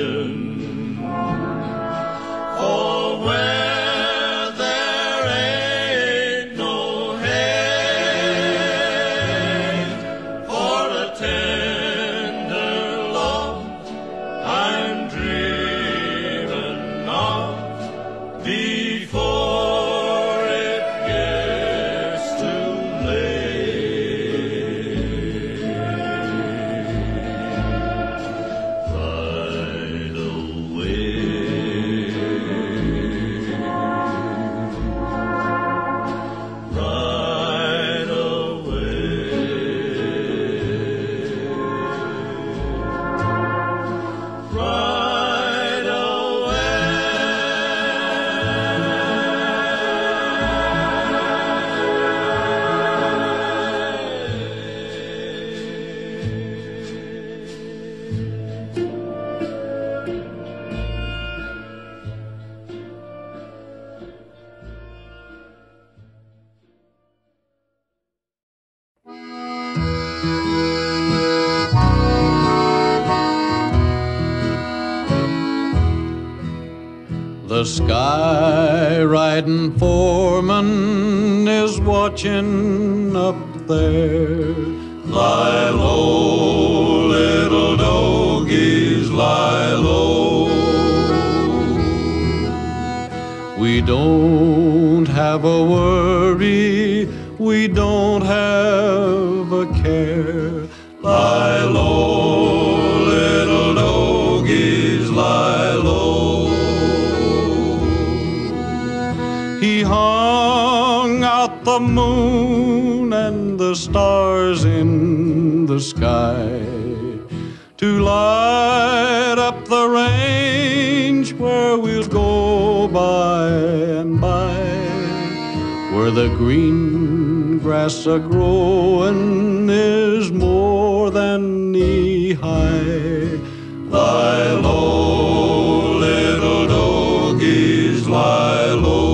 For where there ain't no hate, for a tender love I'm dreaming of before it gets too late. Right away, right away, right The sky riding foreman is watching up there. Lie low, little doggies, lie low. We don't have a worry, we don't have a care. Lie low, little doggies, lie low. He hung out the moon and the stars in the sky to light up the range where we'll go by and by, where the green grass a-growing is more than knee-high. Lie low, little doggies, lie low.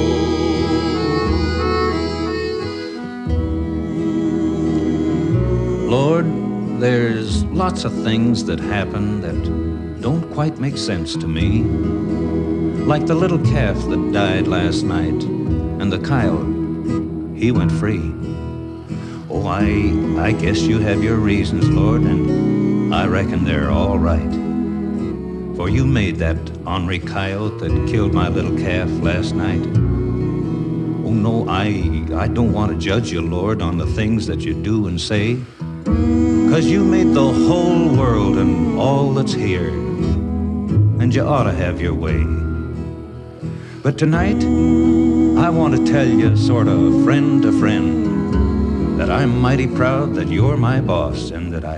Lord, there's lots of things that happen that don't quite make sense to me. Like the little calf that died last night, and the coyote, he went free. Oh, I guess you have your reasons, Lord, and I reckon they're all right. For you made that ornery coyote that killed my little calf last night. Oh, no, I don't want to judge you, Lord, on the things that you do and say, 'cause you made the whole world and all that's here, and you ought to have your way. But tonight, I want to tell you, sort of friend to friend, that I'm mighty proud that you're my boss, and that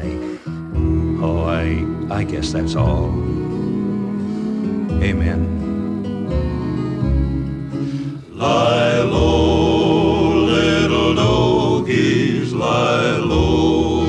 I guess that's all. Amen. Lie low, little doggies, lie low.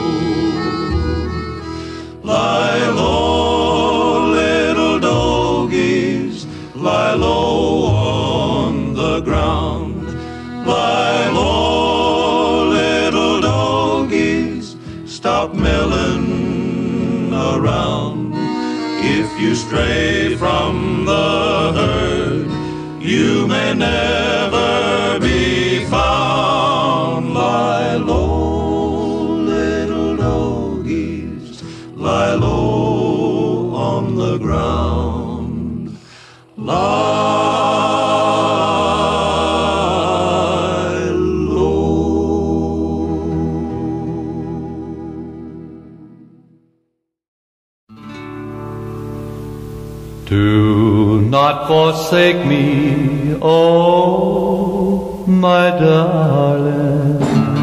Lie low, little doggies, lie low on the ground. Lie low, little doggies, stop milling around. If you stray from the herd, you may never be found. Lie low, little doggies, lie low on the ground. Lie low. Do not forsake me, oh my darling,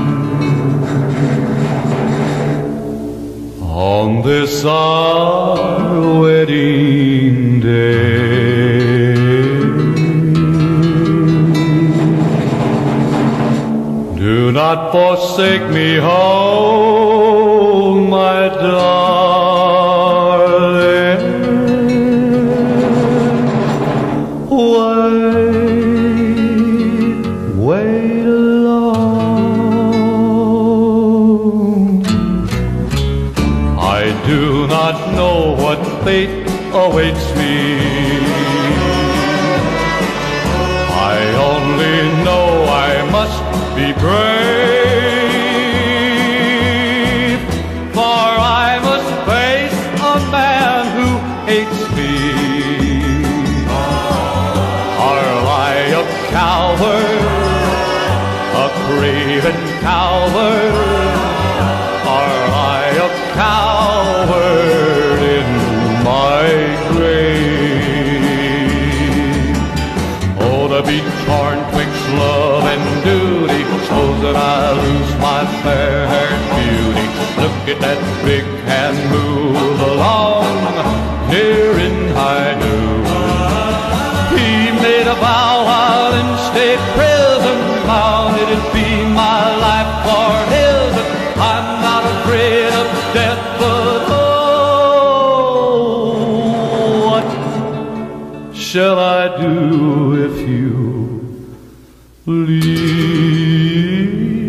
on this our wedding day. Do not forsake me, oh my darling. Wait alone. I do not know what fate awaits me. I only know I must be brave, for I must face a man who hates me. Are I a coward, a craven coward? Are I a coward in my grave? Oh, to be torn twixt love and duty, suppose that I lose my fair-haired beauty. Look at that big hand move along, near in high noon. He made a vow while in state prison bound, it'd be my life for his. I'm not afraid of death, but oh, what shall I do if you leave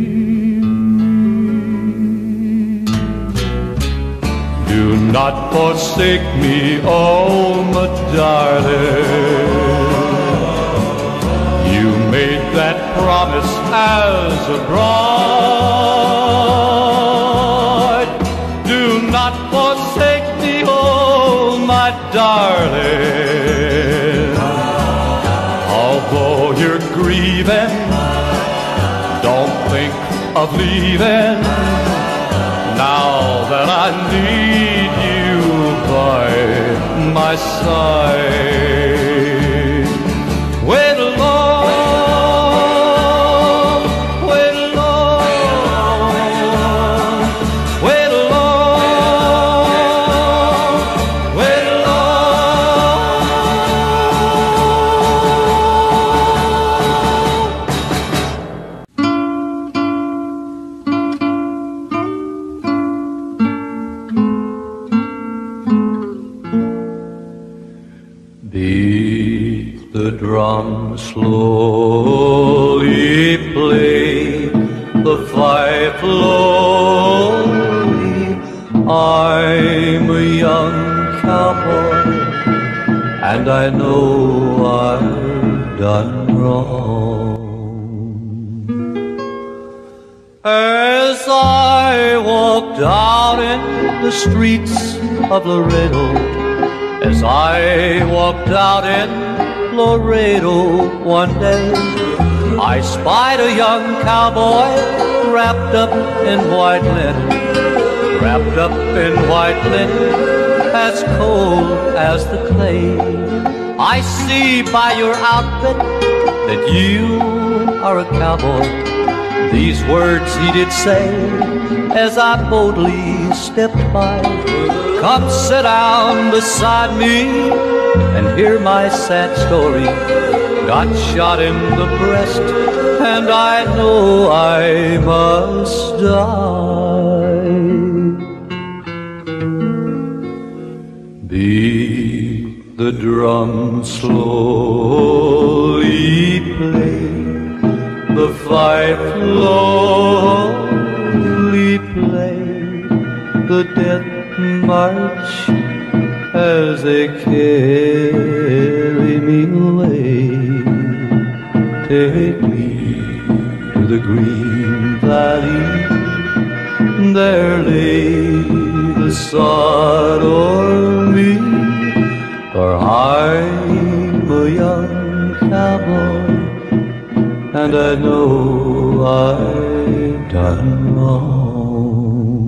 me? Do not forsake me, oh, my darling. You made that promise as a bride. Do not forsake me, oh, my darling. Although you're grieving, don't think of leaving. Now that I need you by my side. Wait alone, wait alone, wait alone, wait Beat the drum slowly, play the fife slowly. I'm a young cowboy, and I know I've done wrong. As I walked out in the streets of Laredo, as I walked out in Laredo one day, I spied a young cowboy wrapped up in white linen, wrapped up in white linen, as cold as the clay. I see by your outfit that you are a cowboy. These words he did say as I boldly stepped by. Come sit down beside me and hear my sad story. Got shot in the breast and I know I must die. Beat the drum slowly, play the fife slowly, play the death march as they carry me away. Take me to the green valley, there lay the sod o'er me, for I'm a young cowboy, and I know I've done wrong.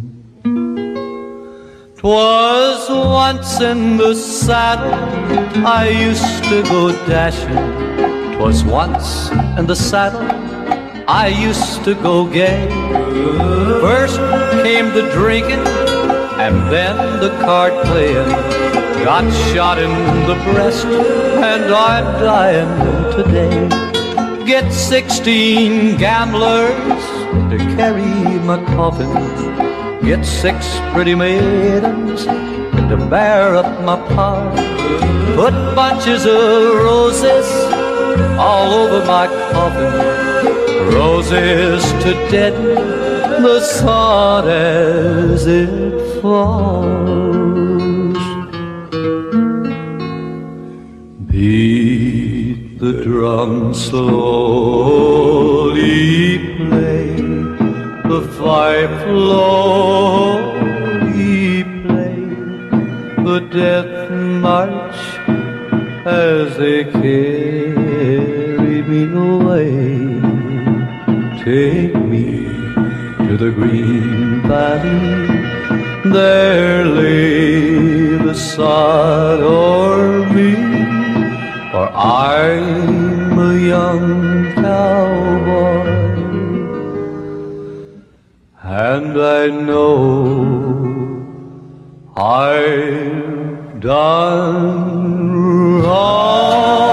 'Twas once in the saddle I used to go dashing. 'Twas once in the saddle I used to go gay. First came the drinking and then the card playing. Got shot in the breast and I'm dying today. Get 16 gamblers to carry my coffin. Get 6 pretty maidens to bear up my pile. Put bunches of roses all over my coffin, roses to deaden the sod as it falls. the drums slowly play, the fife slowly play, the death march as they carry me away. Take me to the green valley, there lay the sod o'er me, for I'm a young cowboy, and I know I've done wrong.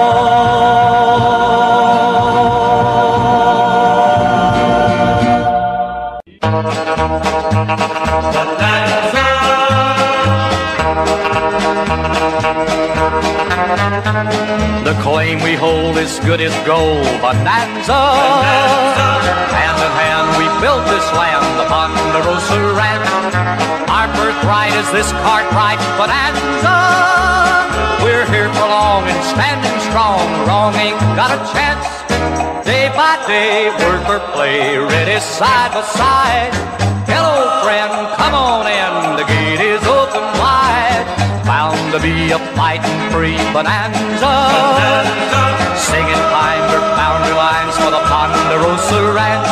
The claim we hold is good as gold, bonanza. Hand in hand we built this land, the Ponderosa Ranch. Our birthright is this Cartwright bonanza. We're here for long and standing strong, wrong ain't got a chance. Day by day, work or play, ready side by side. Hello friend, come on in, the gate is open wide. Bound to be a fighting free bonanza. Singing times or boundary lines for the Ponderosa Ranch.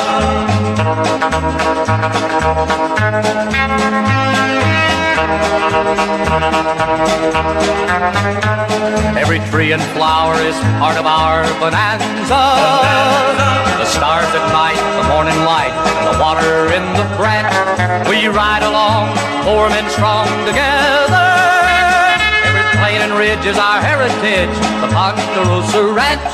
Every tree and flower is part of our bonanza. The stars at night, the morning light, and the water in the branch. We ride along, 4 men strong together. Every plain and ridge is our heritage, the Ponderosa Ranch.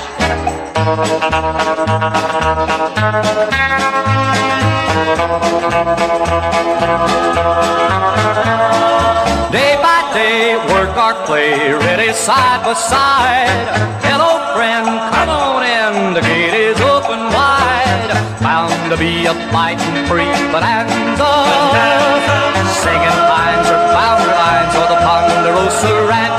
Day by day, work or play, ready side by side. Hello friend, come on in, the gate is open wide. Bound to be a fighting free bonanza. Singing lines or boundary lines for the Ponderosa Ranch.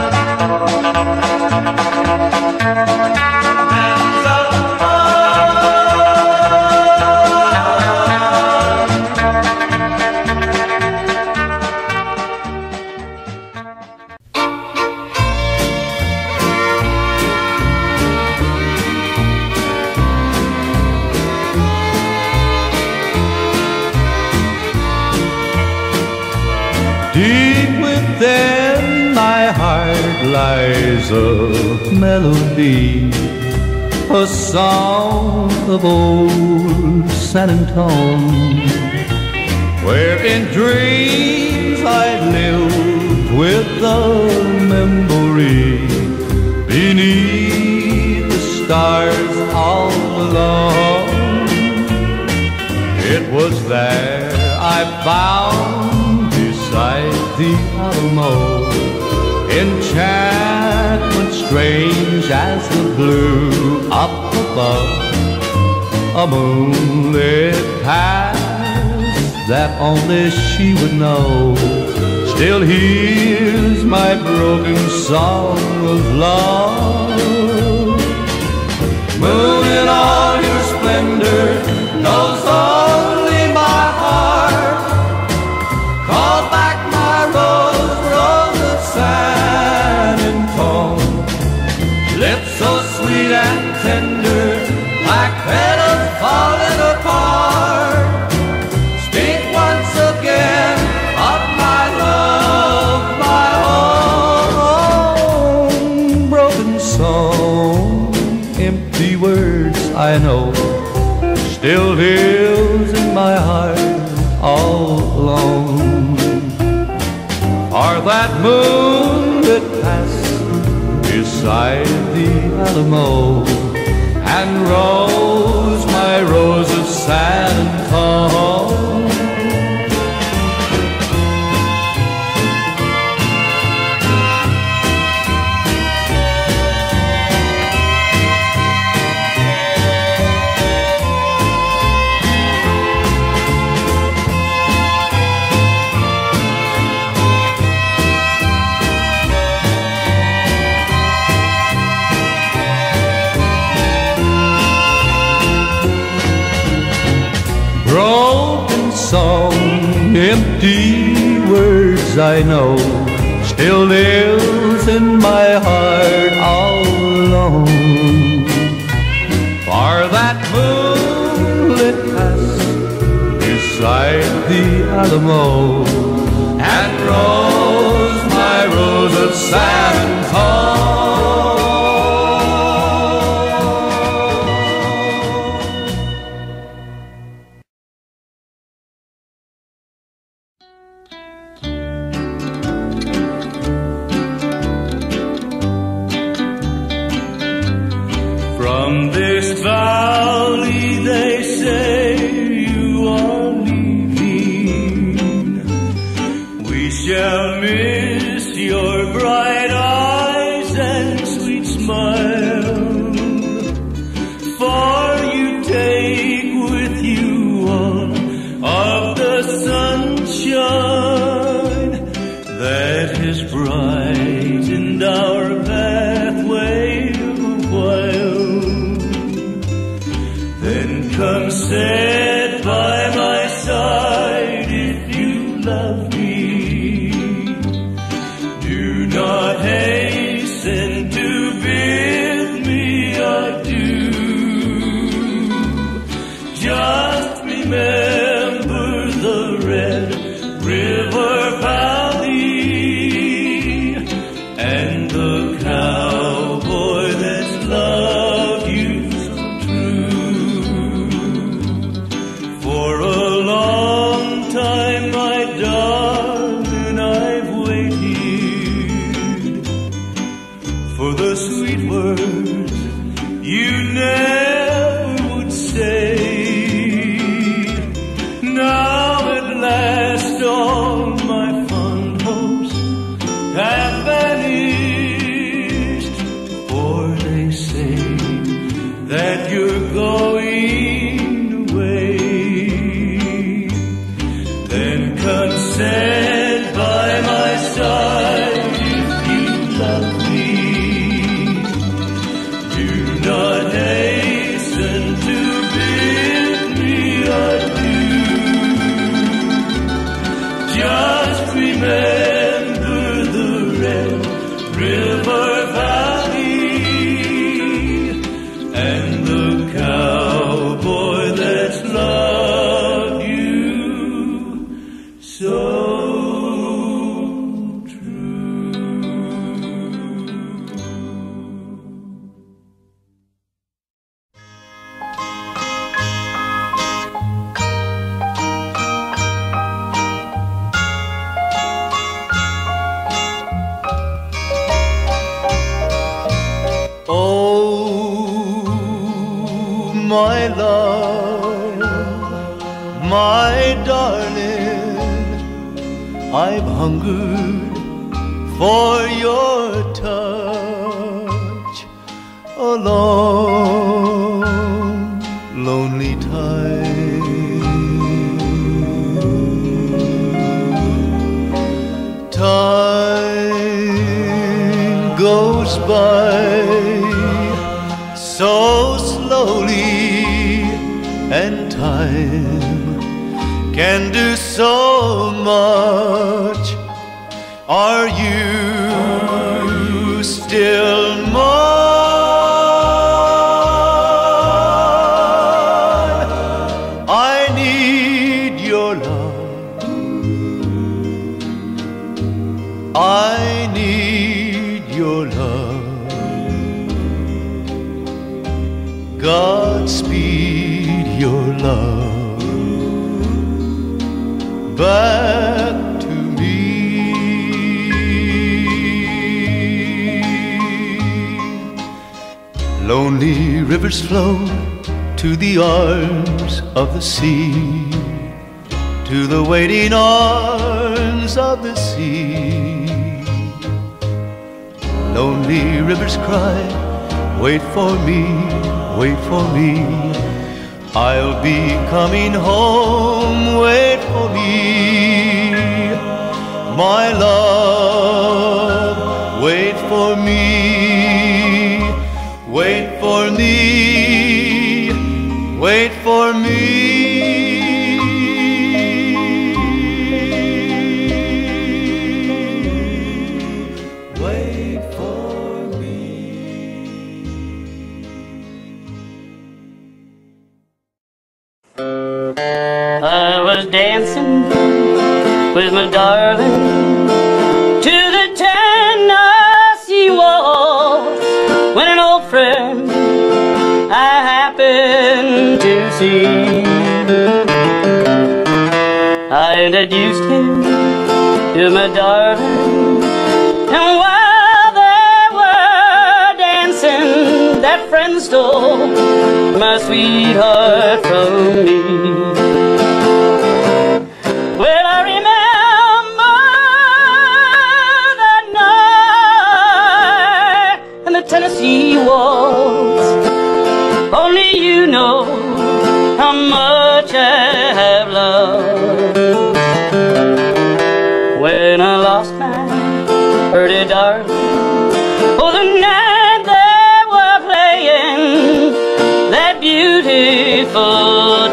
Deep within my heart lies a melody, a song of old San Antone, where in dreams I lived with the memory beneath the stars all alone. It was there I found beside the Alamo enchantment strange as the blue up above. A moonlit past that only she would know still hears my broken song of love. Moon in all your splendor knows only my heart. Call back my rose, rose of San Antone. Lips so sweet and tender, like petals falling apart. Speak once again of my love, my own. Broken song, empty words I know, still lives in my heart all alone. Or that moon that passed beside the Alamo and rose my rose of San Antone. song, empty words I know, still lives in my heart all alone. For that moonlit pass beside the Alamo, and rose my rose of San Antonio. From this valley they say you are leaving. We shall miss your bright eyes and sweet smile, for you take with you all of the sunshine that has brightened our pathway a while. Then come sit by my side if you love me. Do not hasten to bid me adieu. Just remember the Red River Valley and the cowboy that's loved you so true. For a long time, my darling, I've waited for the sweet words you never would say. Now at last all my fond hopes have vanished, for they say that you're going away. Then come sit by my side if you love me. Do not hasten to bid me adieu. Just remember the Red River Valley and the cowboy that's loved you so my love, my darling, I've hungered for your touch a long, lonely time. Time goes by so slowly, and time can do so much. Are you still mine? I need your love. I need your love. Godspeed your love back to me. Lonely rivers flow to the arms of the sea, to the waiting arms of the sea. Lonely rivers cry, wait for me, wait for me. I'll be coming home, wait for me. My love, wait for me, wait for me, wait for me. for me. I was dancing with my darling to the Tennessee waltz when an old friend I happened to see. I introduced him to my darling, and while they were dancing, that friend stole my sweetheart from me. Well, I remember that night and the Tennessee waltz. Only you know how much I have loved. When I lost my pretty darling, oh, the night they were playing that beautiful